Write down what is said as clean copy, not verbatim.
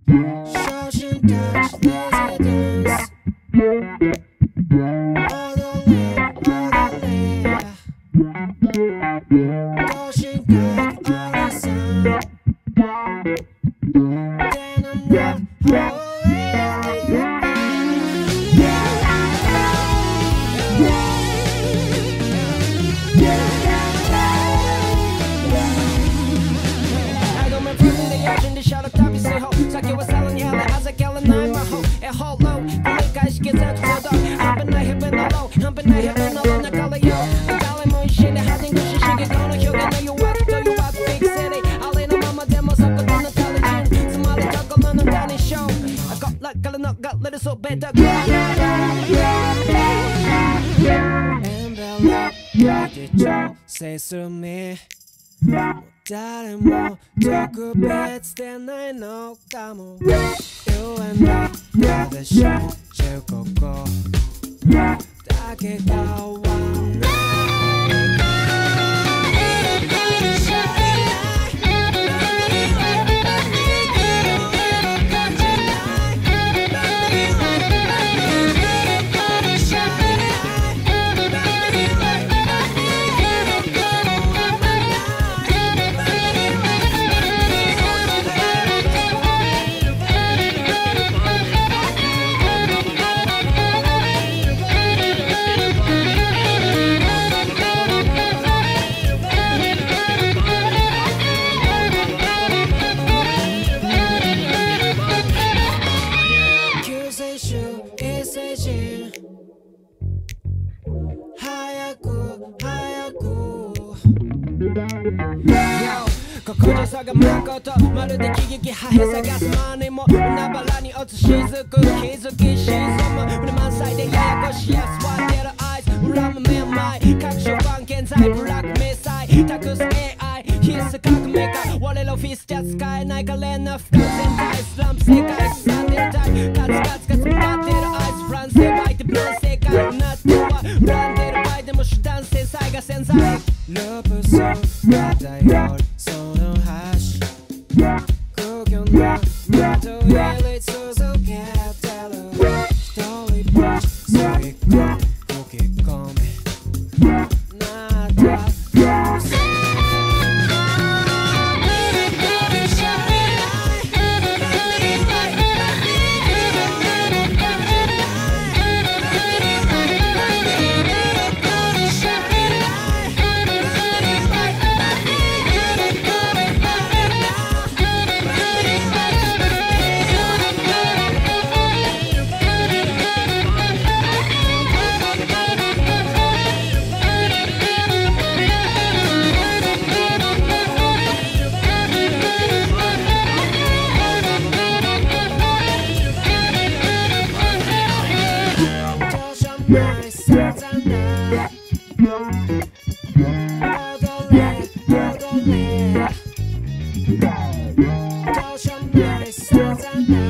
するみ誰も特別でないのかも言えないでしょ15個だけがわないここじゃさがまことまるで喜劇破片探す間にも海原に落ちしずく気づき沈む胸満載でややこしやすわってるアイス恨むめまい各種番現在ブラック迷彩託す AI 必須革命家我らフィスじゃ使えない可憐な不完全体スランプ世界すさんでるタイカツカツカツ待ってるアイスフランスで湧いてブラン世界になっては恨んでる場合でも手段繊細が潜在ループソーダ頼りその端空虚な窓入り続けてる一人ぼっち吸い込み吹き込みなったどうしようもないさざな